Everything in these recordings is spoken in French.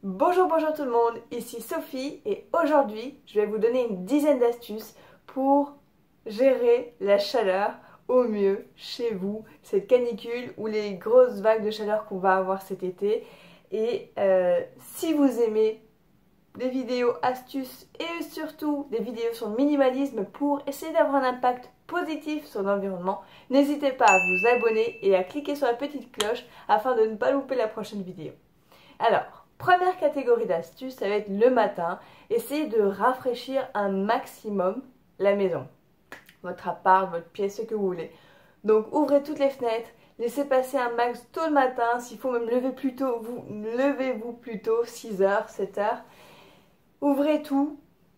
Bonjour, bonjour tout le monde, ici Sophie et aujourd'hui je vais vous donner une dizaine d'astuces pour gérer la chaleur au mieux chez vous, cette canicule ou les grosses vagues de chaleur qu'on va avoir cet été. Et si vous aimez des vidéos astuces et surtout des vidéos sur le minimalisme pour essayer d'avoir un impact positif sur l'environnement, n'hésitez pas à vous abonner et à cliquer sur la petite cloche afin de ne pas louper la prochaine vidéo. Alors, première catégorie d'astuces, ça va être le matin. Essayez de rafraîchir un maximum la maison, votre appart, votre pièce, ce que vous voulez. Donc ouvrez toutes les fenêtres, laissez passer un max tôt le matin, s'il faut même lever plus tôt, levez-vous plus tôt, 6h, 7h. Ouvrez tout,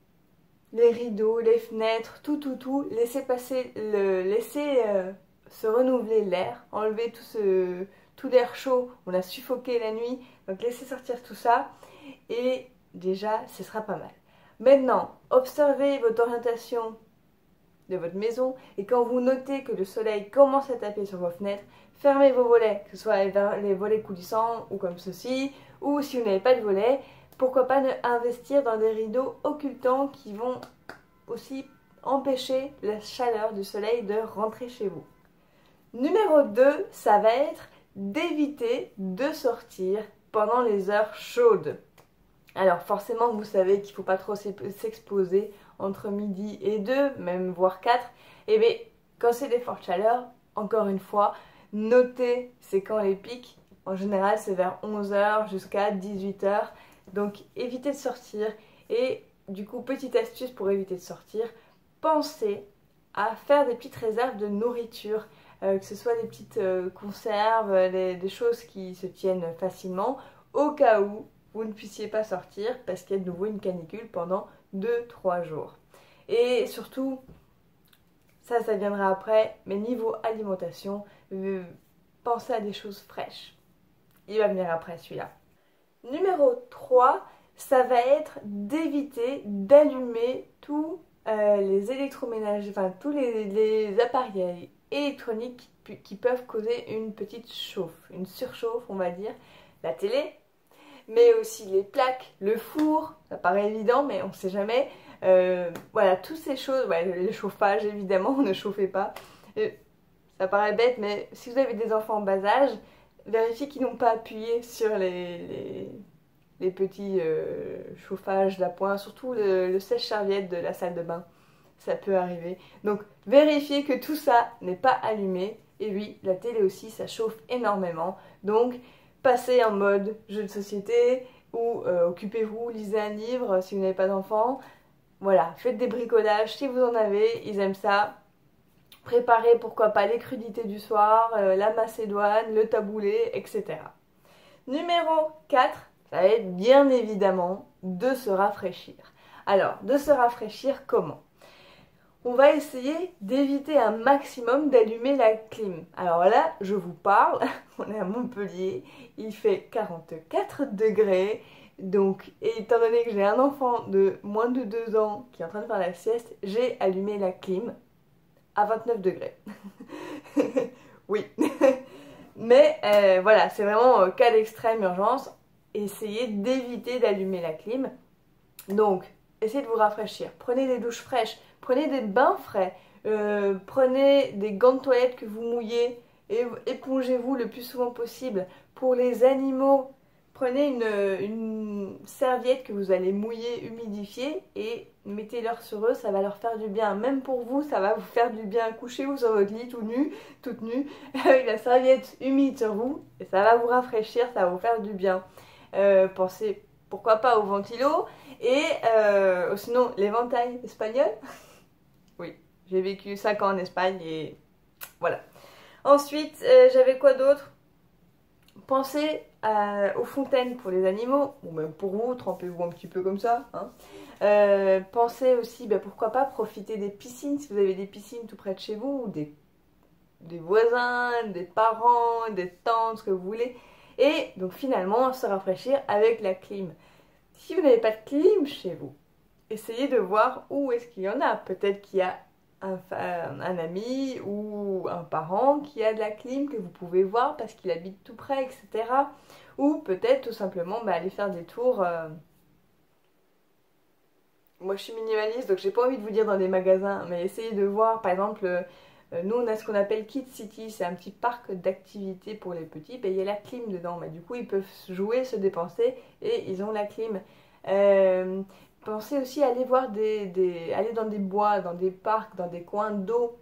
les rideaux, les fenêtres, tout. Laissez passer, laissez se renouveler l'air, enlevez tout l'air chaud, on a suffoqué la nuit, donc laissez sortir tout ça et déjà ce sera pas mal. Maintenant, observez votre orientation de votre maison et quand vous notez que le soleil commence à taper sur vos fenêtres, fermez vos volets, que ce soit les volets coulissants ou comme ceci, ou si vous n'avez pas de volets, pourquoi pas investir dans des rideaux occultants qui vont aussi empêcher la chaleur du soleil de rentrer chez vous. Numéro 2, ça va être d'éviter de sortir pendant les heures chaudes. Alors forcément, vous savez qu'il ne faut pas trop s'exposer entre midi et 2, même voire 4. Et bien, quand c'est des fortes chaleurs, encore une fois, notez c'est quand les pics. En général, c'est vers 11h jusqu'à 18h. Donc évitez de sortir. Et du coup, petite astuce pour éviter de sortir, pensez à faire des petites réserves de nourriture. Que ce soit des petites conserves, des choses qui se tiennent facilement, au cas où vous ne puissiez pas sortir parce qu'il y a de nouveau une canicule pendant 2-3 jours. Et surtout, ça viendra après, mais niveau alimentation, pensez à des choses fraîches. Il va venir après celui-là. Numéro 3, ça va être d'éviter d'allumer tous les électroménagers, enfin tous les appareils électroniques qui peuvent causer une petite chauffe, une surchauffe on va dire, la télé, mais aussi les plaques, le four, ça paraît évident mais on ne sait jamais, voilà toutes ces choses, ouais, le chauffage évidemment, ne chauffez pas, ça paraît bête mais si vous avez des enfants en bas âge, vérifiez qu'ils n'ont pas appuyé sur les petits chauffages d'appoint, surtout le sèche-serviette de la salle de bain. Ça peut arriver. Donc vérifiez que tout ça n'est pas allumé. Et oui, la télé aussi, ça chauffe énormément. Donc passez en mode jeu de société ou occupez-vous, lisez un livre si vous n'avez pas d'enfants. Voilà, faites des bricolages si vous en avez, ils aiment ça. Préparez pourquoi pas les crudités du soir, la macédoine, le taboulé, etc. Numéro 4, ça va être bien évidemment de se rafraîchir. Alors, de se rafraîchir comment ? On va essayer d'éviter un maximum d'allumer la clim. Alors là, je vous parle, on est à Montpellier, il fait 44 degrés. Donc, étant donné que j'ai un enfant de moins de 2 ans qui est en train de faire la sieste, j'ai allumé la clim à 29 degrés. Oui. Mais voilà, c'est vraiment cas d'extrême urgence. Essayez d'éviter d'allumer la clim. Donc, essayez de vous rafraîchir. Prenez des douches fraîches, prenez des bains frais, prenez des gants de toilette que vous mouillez et épongez-vous le plus souvent possible. Pour les animaux, prenez une serviette que vous allez mouiller, humidifier et mettez-leur sur eux, ça va leur faire du bien. Même pour vous, ça va vous faire du bien. Couchez-vous sur votre lit tout nu, toute nue, avec la serviette humide sur vous et ça va vous rafraîchir, ça va vous faire du bien. Pensez pourquoi pas au ventilo et sinon l'éventail espagnol. Oui, j'ai vécu 5 ans en Espagne et voilà. Ensuite, j'avais quoi d'autre? Pensez aux fontaines pour les animaux, ou même pour vous, trempez-vous un petit peu comme ça. Hein. Pensez aussi, pourquoi pas profiter des piscines, si vous avez des piscines tout près de chez vous, ou des voisins, des parents, des tantes, ce que vous voulez. Et donc finalement, se rafraîchir avec la clim. Si vous n'avez pas de clim chez vous, essayez de voir où est-ce qu'il y en a. Peut-être qu'il y a un ami ou un parent qui a de la clim que vous pouvez voir parce qu'il habite tout près, etc. ou peut-être tout simplement aller faire des tours. Moi je suis minimaliste donc j'ai pas envie de vous dire dans des magasins, mais essayez de voir par exemple, nous on a ce qu'on appelle Kids City, c'est un petit parc d'activités pour les petits, il y a la clim dedans, mais du coup ils peuvent jouer, se dépenser et ils ont la clim. Pensez aussi à aller voir aller dans des bois, dans des parcs, dans des coins d'eau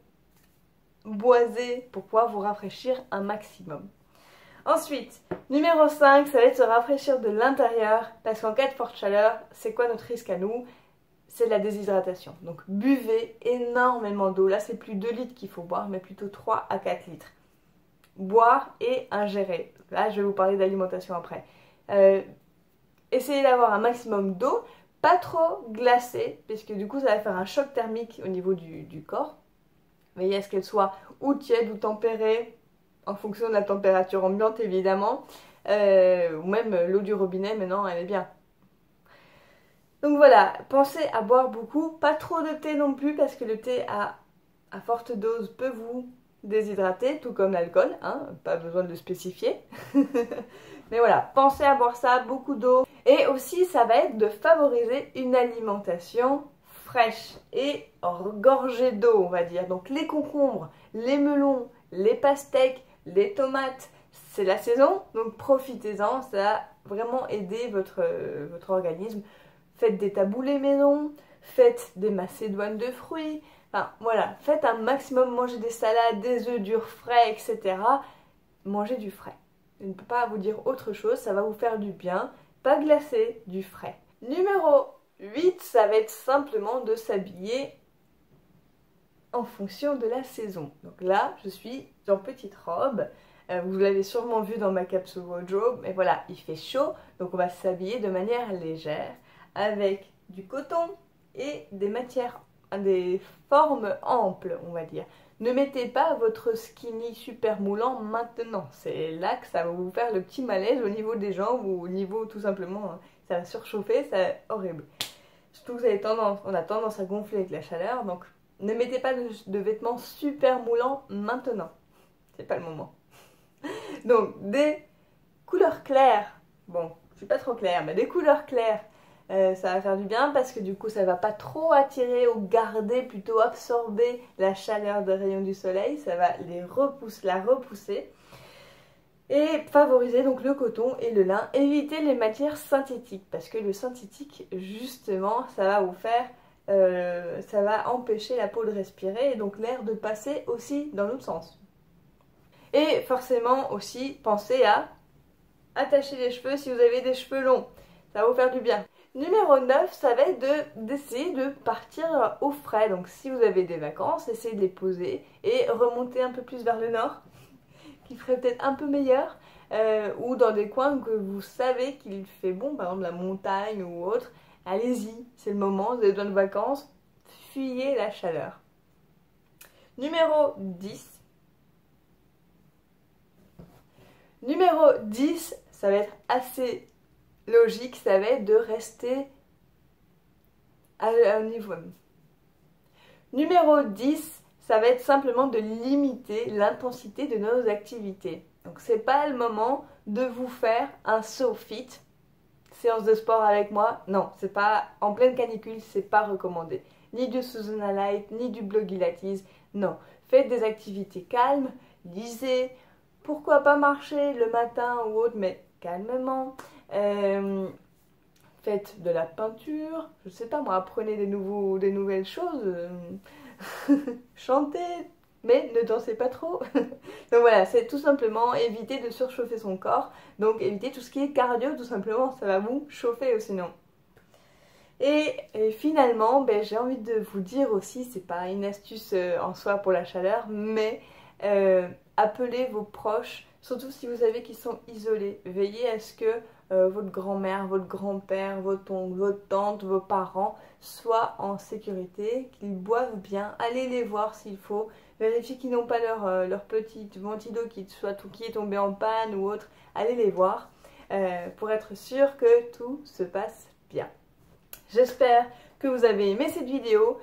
boisés pour pouvoir vous rafraîchir un maximum. Ensuite, numéro 5, ça va être se rafraîchir de l'intérieur parce qu'en cas de forte chaleur, c'est quoi notre risque à nous? C'est la déshydratation. Donc buvez énormément d'eau. Là, c'est plus 2 litres qu'il faut boire, mais plutôt 3 à 4 litres. Boire et ingérer. Là, je vais vous parler d'alimentation après. Essayez d'avoir un maximum d'eau, pas trop glacée, puisque du coup, ça va faire un choc thermique au niveau du corps. Veillez à ce qu'elle soit ou tiède ou tempérée, en fonction de la température ambiante, évidemment. Ou même l'eau du robinet, maintenant, elle est bien. Donc voilà, pensez à boire beaucoup, pas trop de thé non plus parce que le thé à forte dose peut vous déshydrater, tout comme l'alcool, hein, pas besoin de le spécifier. Mais voilà, pensez à boire ça, beaucoup d'eau. Et aussi, ça va être de favoriser une alimentation fraîche et gorgée d'eau, on va dire. Donc les concombres, les melons, les pastèques, les tomates, c'est la saison, donc profitez-en, ça va vraiment aider votre organisme. Faites des taboulés maison, faites des macédoines de fruits, enfin voilà, faites un maximum, mangez des salades, des œufs durs frais, etc. Mangez du frais. Je ne peux pas vous dire autre chose, ça va vous faire du bien, pas glacé, du frais. Numéro 8, ça va être simplement de s'habiller en fonction de la saison. Donc là, je suis en petite robe. Vous l'avez sûrement vu dans ma capsule wardrobe, mais voilà, il fait chaud, donc on va s'habiller de manière légère avec du coton et des matières, des formes amples, on va dire. Ne mettez pas votre skinny super moulant maintenant, c'est là que ça va vous faire le petit malaise au niveau des jambes ou au niveau tout simplement, ça va surchauffer, c'est horrible. Surtout que on a tendance à gonfler avec la chaleur, donc ne mettez pas de vêtements super moulants maintenant, c'est pas le moment. Donc des couleurs claires, bon, je suis pas trop claire, mais des couleurs claires, ça va faire du bien parce que du coup ça va pas trop attirer ou garder, plutôt absorber la chaleur des rayons du soleil, ça va la repousser et favoriser donc le coton et le lin. Évitez les matières synthétiques parce que le synthétique justement ça va vous faire, ça va empêcher la peau de respirer et donc l'air de passer aussi dans l'autre sens. Et forcément aussi pensez à attacher les cheveux si vous avez des cheveux longs, ça va vous faire du bien. Numéro 9, ça va être d'essayer de partir au frais. Donc si vous avez des vacances, essayez de les poser et remonter un peu plus vers le nord, qui ferait peut-être un peu meilleur, ou dans des coins que vous savez qu'il fait bon, par exemple la montagne ou autre. Allez-y, c'est le moment, vous avez besoin de vacances, fuyez la chaleur. Numéro 10. Numéro 10, ça va être assez logique, ça va être de rester à un niveau. Numéro 10, ça va être simplement de limiter l'intensité de nos activités. Donc c'est pas le moment de vous faire un SoFit, séance de sport avec moi. Non, c'est pas en pleine canicule, c'est pas recommandé. Ni du Susanna Light, ni du Blogilates. Non, faites des activités calmes, lisez. Pourquoi pas marcher le matin ou autre, mais calmement. Faites de la peinture, je sais pas moi, apprenez des nouvelles choses, chantez, mais ne dansez pas trop. Donc voilà, c'est tout simplement éviter de surchauffer son corps, donc éviter tout ce qui est cardio tout simplement, ça va vous chauffer sinon. Et finalement, j'ai envie de vous dire aussi, c'est pas une astuce en soi pour la chaleur, mais appelez vos proches, surtout si vous savez qu'ils sont isolés. Veillez à ce que votre grand-mère, votre grand-père, votre oncle, votre tante, vos parents soient en sécurité, qu'ils boivent bien. Allez les voir s'il faut. Vérifiez qu'ils n'ont pas leur petit ventilo qui est tombé en panne ou autre. Allez les voir pour être sûr que tout se passe bien. J'espère que vous avez aimé cette vidéo.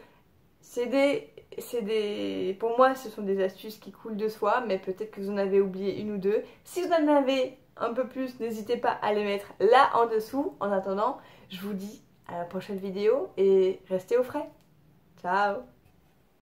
Pour moi, ce sont des astuces qui coulent de soi, mais peut-être que vous en avez oublié une ou deux. Si vous en avez un peu plus, n'hésitez pas à les mettre là en dessous. En attendant, je vous dis à la prochaine vidéo et restez au frais. Ciao!